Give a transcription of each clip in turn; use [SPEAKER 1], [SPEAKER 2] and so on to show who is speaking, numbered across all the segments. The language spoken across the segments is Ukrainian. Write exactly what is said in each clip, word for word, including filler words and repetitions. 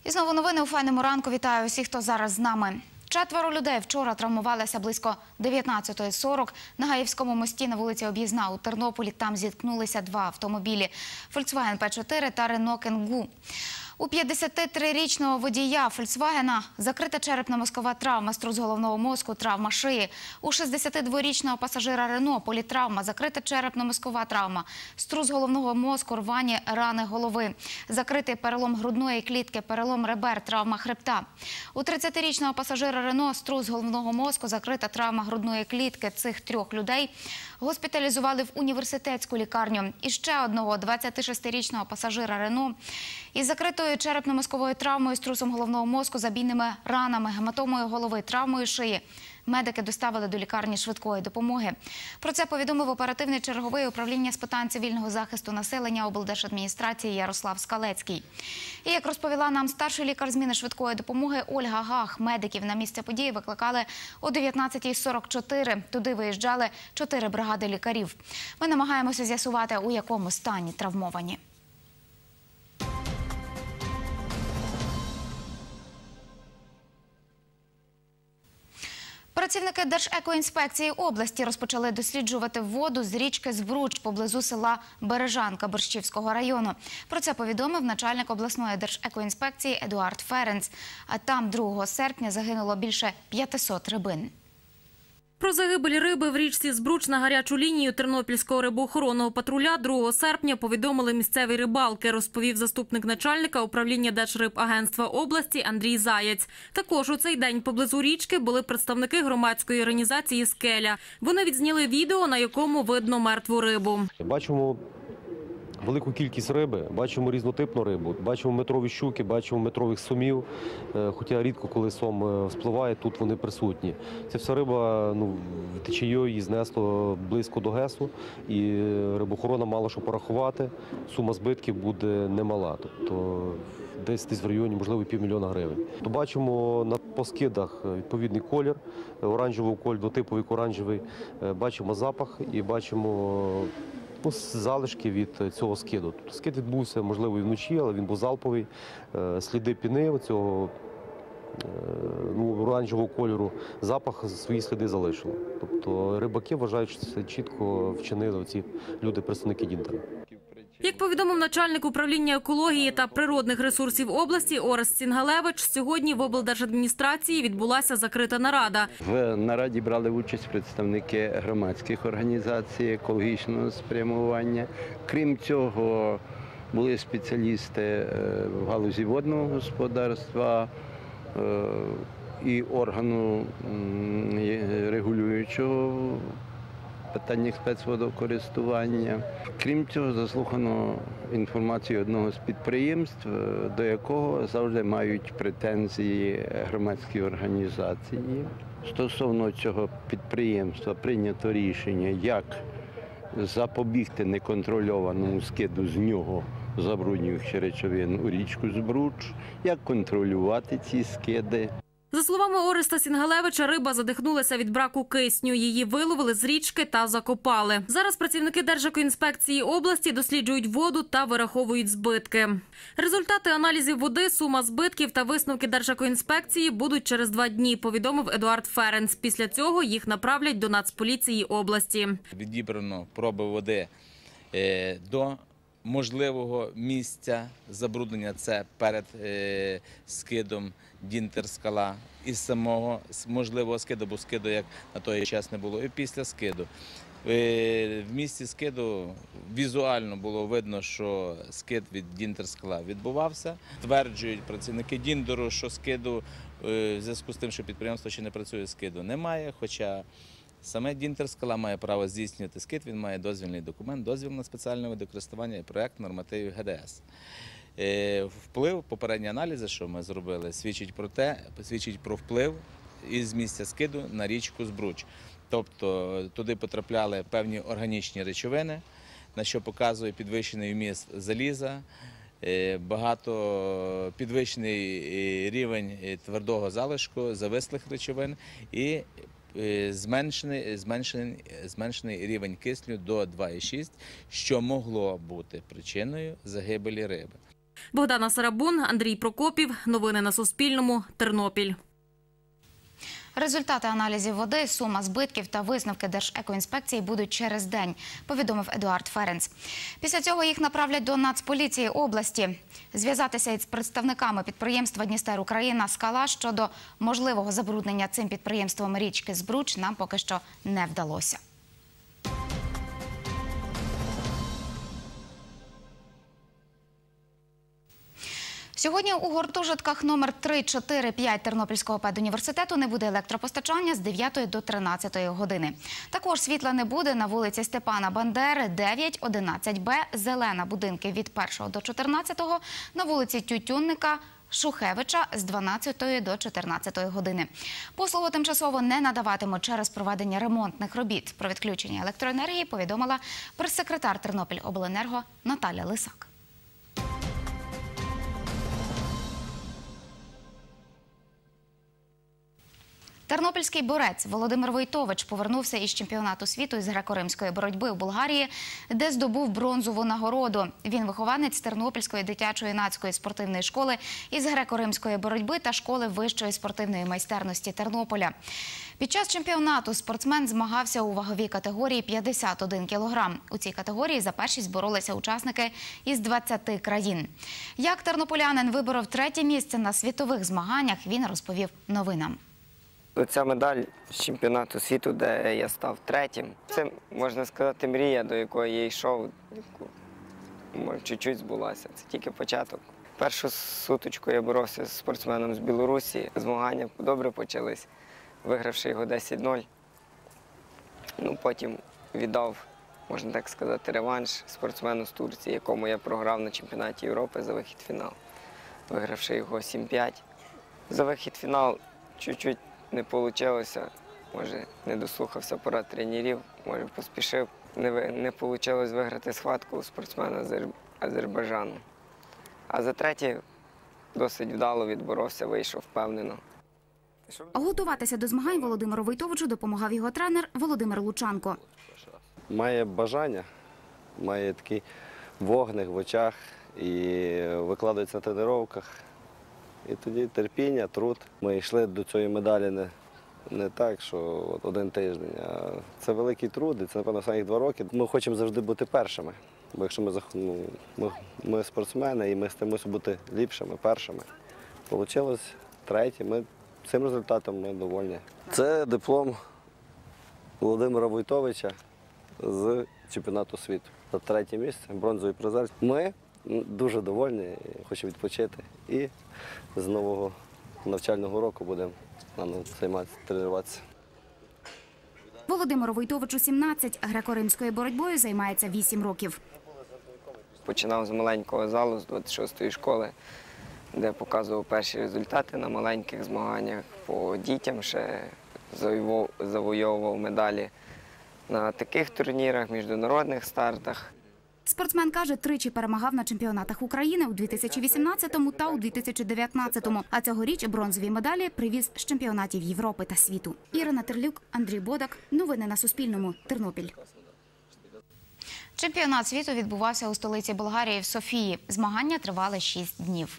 [SPEAKER 1] І знову новини у файному ранку. Вітаю усіх, хто зараз з нами. Четверо людей вчора травмувалися близько дев'ятнадцятої сорок на Гаївському мості на вулиці Об'їзна у Тернополі. Там зіткнулися два автомобілі – Volkswagen Пе чотири та Renault Kangoo. У п'ятдесятитрирічного водія «Фольксвагена» закрита черепно-мозкова травма, струс головного мозку, травма шиї. У шістдесятидворічного пасажира «Рено» політравма, закрита черепно-мозкова травма, струс головного мозку, рвані рани голови, закритий перелом грудної клітки, перелом ребер, травма хребта. У тридцятирічного пасажира «Рено» струс головного мозку, закрита травма грудної клітки. Цих трьох людей госпіталізували в університетську лікарню. І ще одного двадцятишестирічного пасажира «Рено» із закритою черепно-мозковою травмою, струсом головного мозку, забійними ранами, гематомою голови, травмою шиї медики доставили до лікарні швидкої допомоги. Про це повідомив оперативний черговий управління з питань цивільного захисту населення облдержадміністрації Ярослав Скалецький. І як розповіла нам старший лікар зміни швидкої допомоги Ольга Гах, медиків на місце події викликали о дев'ятнадцятій сорок чотири. Туди виїжджали чотири бригади лікарів. Ми намагаємося з'ясувати, у якому стані травмовані. Працівники Держекоінспекції області розпочали досліджувати воду з річки Збруч поблизу села Бережанка Борщівського району. Про це повідомив начальник обласної Держекоінспекції Едуард Ференц. А там другого серпня загинуло більше п'ятисот рибин.
[SPEAKER 2] Про загибель риби в річці Збруч на гарячу лінію Тернопільського рибоохоронного патруля другого серпня повідомили місцеві рибалки, розповів заступник начальника управління Держрибагентства області Андрій Заєць. Також у цей день поблизу річки були представники громадської організації «Скеля». Вони відзняли відео, на якому видно мертву рибу.
[SPEAKER 3] Бачимо велику кількість риби, бачимо різнотипну рибу, бачимо метрові щуки, бачимо метрових сомів, хоча рідко коли сом спливає, тут вони присутні. Ця вся риба, ну, течією її знесло близько до ГЕСу, і рибоохорона мала що порахувати, сума збитків буде немала, тобто десь, десь в районі, можливо, півмільйона гривень. То бачимо на по скидах відповідний колір, оранжевий колір, двотиповий оранжевий, бачимо запах і бачимо залишки від цього скиду. Скид відбувся, можливо, і вночі, але він був залповий. Сліди піни цього ну, оранжевого кольору, запах свої сліди залишило. Тобто рибаки вважають, що це чітко вчинили ці люди, представники Дінтера.
[SPEAKER 2] Як повідомив начальник управління екології та природних ресурсів області Орест Сінгалевич, сьогодні в облдержадміністрації відбулася закрита нарада.
[SPEAKER 4] В нараді брали участь представники громадських організацій екологічного спрямування. Крім цього, були спеціалісти в галузі водного господарства і органу регулюючого питання спецводокористування. Крім цього, заслухано інформацію одного з підприємств, до якого завжди мають претензії громадські організації. Стосовно цього підприємства прийнято рішення, як запобігти неконтрольованому скиду з нього забруднюючих речовин у річку Збруч, як контролювати ці скиди.
[SPEAKER 2] За словами Ореста Сінгалевича, риба задихнулася від браку кисню. Її виловили з річки та закопали. Зараз працівники Держекоінспекції області досліджують воду та вираховують збитки. Результати аналізів води, сума збитків та висновки Держекоінспекції будуть через два дні, повідомив Едуард Ференц. Після цього їх направлять до Нацполіції області.
[SPEAKER 5] Відібрано проби води до можливого місця забруднення, це перед е, скидом Дінтер-Скала, із самого можливого скиду, бо скиду як на той час не було, і після скиду. Е, в місці скиду візуально було видно, що скид від Дінтер-Скала відбувався. Тверджують працівники Діндеру, що скиду, е, в зв'язку з тим, що підприємство ще не працює, скиду немає, хоча саме Дінтер-Скала має право здійснювати скид, він має дозвільний документ, дозвіл на спеціальне використання і проєкт нормативів Ге Де Ес. Вплив, попередні аналізи, що ми зробили, свідчить про те, свідчить про вплив із місця скиду на річку Збруч. Тобто туди потрапляли певні органічні речовини, на що показує підвищений вміст заліза, багато підвищений рівень твердого залишку, завислих речовин і Зменшений, зменшений, зменшений рівень кисню до два і шість, що могло бути причиною загибелі риби.
[SPEAKER 2] Богдана Сарабун, Андрій Прокопів. Новини на Суспільному. Тернопіль.
[SPEAKER 1] Результати аналізів води, сума збитків та висновки Держекоінспекції будуть через день, повідомив Едуард Ференц. Після цього їх направлять до Нацполіції області. Зв'язатися із представниками підприємства «Дністер Україна» «Скала» щодо можливого забруднення цим підприємством річки Збруч нам поки що не вдалося. Сьогодні у гуртожитках номер три, чотири, п'ять Тернопільського педуніверситету не буде електропостачання з дев'ятої до тринадцятої години. Також світла не буде на вулиці Степана Бандери, дев'ять, одинадцять Б, Зелена, будинки від першого до чотирнадцятого, на вулиці Тютюнника, Шухевича з дванадцятої до чотирнадцятої години. Послугу тимчасово не надаватимуть через проведення ремонтних робіт. Про відключення електроенергії повідомила прес-секретар Тернопільобленерго Наталя Лисак. Тернопільський борець Володимир Войтович повернувся із чемпіонату світу із греко-римської боротьби в Болгарії, де здобув бронзову нагороду. Він вихованець Тернопільської дитячо-юнацької спортивної школи із греко-римської боротьби та школи вищої спортивної майстерності Тернополя. Під час чемпіонату спортсмен змагався у ваговій категорії п'ятдесят один кілограм. У цій категорії за першість боролися учасники із двадцяти країн. Як тернополянин виборов третє місце на світових змаганнях, він розповів новинам.
[SPEAKER 6] Ця медаль з чемпіонату світу, де я став третім, це, можна сказати, мрія, до якої я йшов, яку чуть-чуть збулася. Це тільки початок. Першу сутичку я боровся з спортсменом з Білорусі. Змагання добре почались, вигравши його десять нуль. Ну, потім віддав, можна так сказати, реванш спортсмену з Турції, якому я програв на чемпіонаті Європи за вихід в фінал, вигравши його сім п'ять. За вихід в фінал чуть-чуть не вийшло, може, не дослухався порад тренерів, може, поспішив. Не, не вийшло виграти схватку у спортсмена з Азербайджану. А за третє досить вдало відборовся, вийшов впевнено.
[SPEAKER 1] Готуватися до змагань Володимиру Войтовичу допомагав його тренер Володимир Лучанко.
[SPEAKER 7] Має бажання, має такий вогник в очах і викладається на тренуваннях. І тоді терпіння, труд. Ми йшли до цієї медалі не, не так, що от один тиждень, а це великий труд, і це, напевно, останні два роки. Ми хочемо завжди бути першими, бо якщо ми, ну, ми, ми спортсмени і ми стремимося бути ліпшими, першими. Вийшло третє, ми цим результатом ми довольні. Це диплом Володимира Войтовича з чемпіонату світу. За третє місце, бронзовий призер. Ми дуже довольні, хочемо відпочити. І з нового навчального року будемо займатися, тренуватися.
[SPEAKER 1] Володимиру Войтовичу сімнадцять, греко-римською боротьбою займається вісім років.
[SPEAKER 6] Починав з маленького залу, з двадцять шостої школи, де показував перші результати на маленьких змаганнях. По дітям ще завойовував медалі на таких турнірах, міжнародних стартах.
[SPEAKER 1] Спортсмен каже, тричі перемагав на чемпіонатах України у дві тисячі вісімнадцятому та у дві тисячі дев'ятнадцятому. А цьогоріч бронзові медалі привіз з чемпіонатів Європи та світу. Ірина Терлюк, Андрій Бодак. Новини на Суспільному. Тернопіль. Чемпіонат світу відбувався у столиці Болгарії в Софії. Змагання тривали шість днів.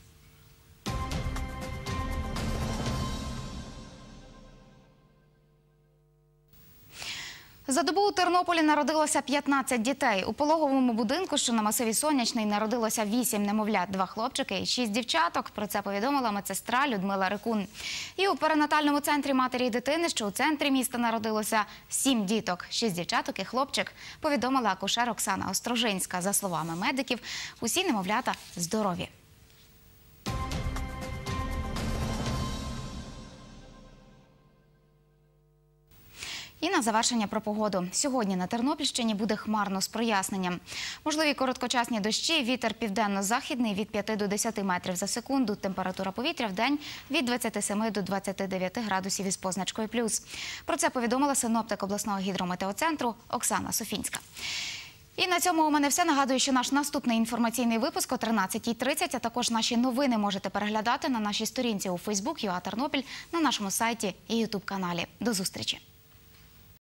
[SPEAKER 1] За добу у Тернополі народилося п'ятнадцять дітей. У пологовому будинку, що на масиві Сонячний, народилося вісім немовлят, два хлопчики і шість дівчаток. Про це повідомила медсестра Людмила Рикун. І у перинатальному центрі матері і дитини, що у центрі міста, народилося сім діток, шість дівчаток і хлопчик, повідомила акушер Оксана Острожинська. За словами медиків, усі немовлята здорові. І на завершення про погоду. Сьогодні на Тернопільщині буде хмарно з проясненням. Можливі короткочасні дощі, вітер південно-західний від п'яти до десяти метрів за секунду. Температура повітря в день від двадцяти семи до двадцяти дев'яти градусів із позначкою плюс. Про це повідомила синоптик обласного гідрометеоцентру Оксана Софінська. І на цьому у мене все. Нагадую, що наш наступний інформаційний випуск о тринадцятій тридцять, а також наші новини можете переглядати на нашій сторінці у Фейсбук, ЮА Тернопіль, на нашому сайті і Ютуб-каналі. До зустрічі!